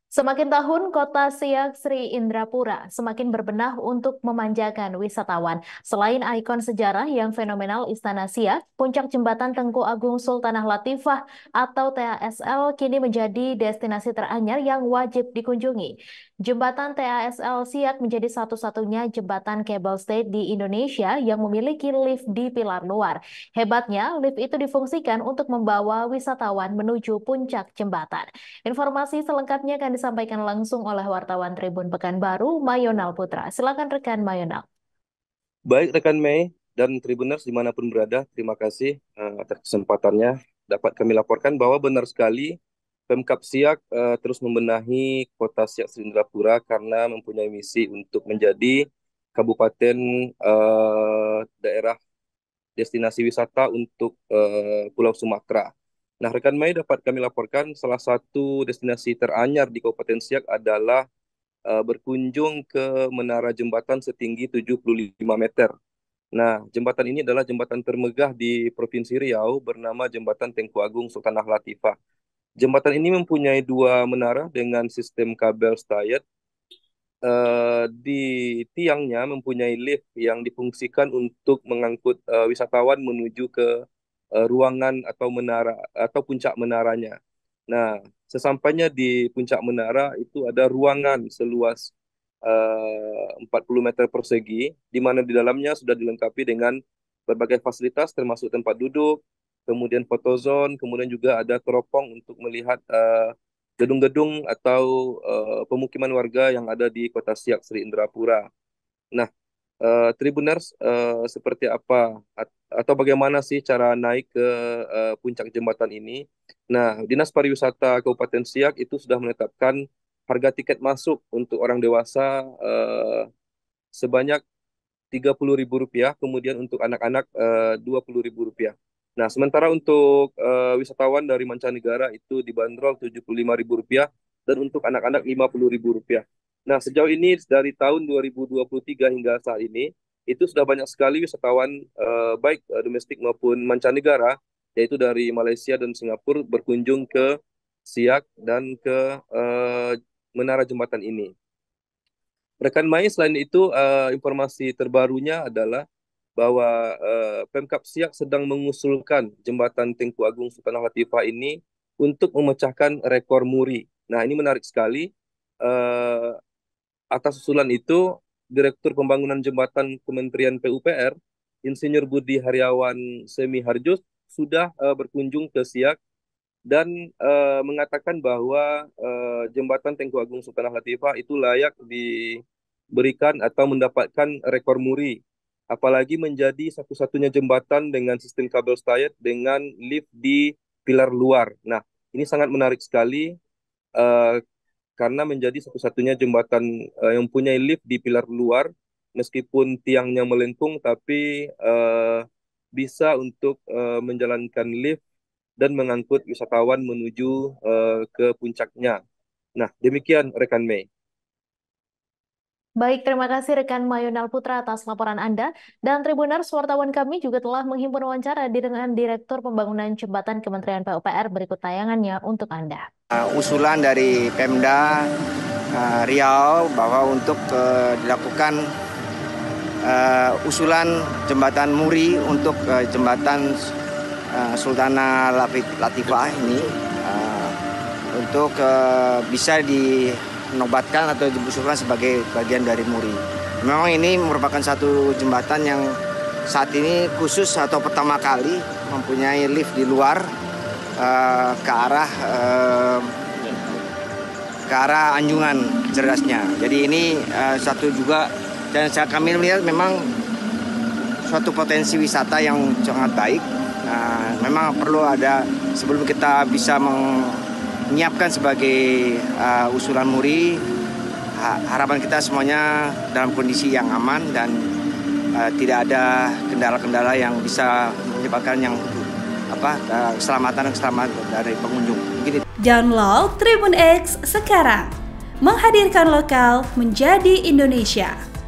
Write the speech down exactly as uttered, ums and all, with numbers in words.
Semakin tahun, Kota Siak Sri Indrapura semakin berbenah untuk memanjakan wisatawan. Selain ikon sejarah yang fenomenal Istana Siak, puncak jembatan Tengku Agung Sultanah Latifah atau T A S L kini menjadi destinasi teranyar yang wajib dikunjungi. Jembatan T A S L Siak menjadi satu-satunya jembatan cable stay di Indonesia yang memiliki lift di pilar luar. Hebatnya, lift itu difungsikan untuk membawa wisatawan menuju puncak jembatan. Informasi selengkapnya akan disampaikan langsung oleh wartawan Tribun Pekanbaru, Mayonal Putra. Silakan rekan Mayonal. Baik rekan Mei dan Tribuners dimanapun berada, terima kasih eh, atas kesempatannya. Dapat kami laporkan bahwa benar sekali Pemkab Siak eh, terus membenahi kota Siak Sri Indrapura karena mempunyai misi untuk menjadi kabupaten eh, daerah destinasi wisata untuk eh, Pulau Sumatera. Nah, rekan Mei dapat kami laporkan salah satu destinasi teranyar di Kabupaten Siak adalah eh, berkunjung ke menara jembatan setinggi tujuh puluh lima meter. Nah, jembatan ini adalah jembatan termegah di Provinsi Riau bernama Jembatan Tengku Agung Sultanah Latifah. Jembatan ini mempunyai dua menara dengan sistem kabel stayed. Eh, di tiangnya mempunyai lift yang difungsikan untuk mengangkut eh, wisatawan menuju ke eh, ruangan atau menara atau puncak menaranya. Nah, sesampainya di puncak menara itu ada ruangan seluas eh, empat puluh meter persegi, di mana di dalamnya sudah dilengkapi dengan berbagai fasilitas termasuk tempat duduk, kemudian fotozone, kemudian juga ada teropong untuk melihat eh, gedung-gedung atau eh, pemukiman warga yang ada di Kota Siak Sri Indrapura. Nah, eh, Tribuners, eh, seperti apa at- atau bagaimana sih cara naik ke eh, puncak jembatan ini? Nah, Dinas Pariwisata Kabupaten Siak itu sudah menetapkan harga tiket masuk untuk orang dewasa eh, sebanyak tiga puluh ribu rupiah, kemudian untuk anak-anak eh, dua puluh ribu rupiah. Nah, sementara untuk eh, wisatawan dari mancanegara itu dibanderol tujuh puluh lima ribu rupiah dan untuk anak-anak lima puluh ribu rupiah. Nah, sejauh ini dari tahun dua ribu dua puluh tiga hingga saat ini itu sudah banyak sekali wisatawan eh, baik eh, domestik maupun mancanegara yaitu dari Malaysia dan Singapura berkunjung ke Siak dan ke eh, menara jembatan ini. Rekan Mai, selain itu, eh, informasi terbarunya adalah bahwa eh, Pemkab Siak sedang mengusulkan jembatan Tengku Agung Sultanah Latifah ini untuk memecahkan rekor muri. Nah, ini menarik sekali. Eh, atas usulan itu, Direktur Pembangunan Jembatan Kementerian P U P R, Insinyur Budi Haryawan Semi Harjus, sudah eh, berkunjung ke Siak dan eh, mengatakan bahwa eh, jembatan Tengku Agung Sultanah Latifah itu layak diberikan atau mendapatkan rekor muri, apalagi menjadi satu-satunya jembatan dengan sistem kabel stayed dengan lift di pilar luar. Nah, ini sangat menarik sekali eh, karena menjadi satu-satunya jembatan eh, yang punya lift di pilar luar, meskipun tiangnya melengkung, tapi eh, bisa untuk eh, menjalankan lift dan mengangkut wisatawan menuju eh, ke puncaknya. Nah, demikian rekan Mei. Baik, terima kasih rekan Mayonal Putra atas laporan Anda. Dan Tribuners, wartawan kami juga telah menghimpun wawancara di- dengan Direktur Pembangunan Jembatan Kementerian P U P R berikut tayangannya untuk Anda. Uh, usulan dari Pemda uh, Riau bahwa untuk uh, dilakukan uh, usulan jembatan Muri untuk uh, jembatan uh, Sultanah Latifah ini uh, untuk uh, bisa dinobatkan atau diusulkan sebagai bagian dari Muri. Memang ini merupakan satu jembatan yang saat ini khusus atau pertama kali mempunyai lift di luar Uh, ke arah uh, ke arah anjungan cerdasnya. Jadi ini uh, satu juga dan saya kami melihat memang suatu potensi wisata yang sangat baik. Nah, memang perlu ada sebelum kita bisa menyiapkan sebagai uh, usulan Muri, harapan kita semuanya dalam kondisi yang aman dan uh, tidak ada kendala-kendala yang bisa menyebabkan yang apa keselamatan dan keselamatan dari pengunjung. Begini. Download Tribun X sekarang, menghadirkan lokal menjadi Indonesia.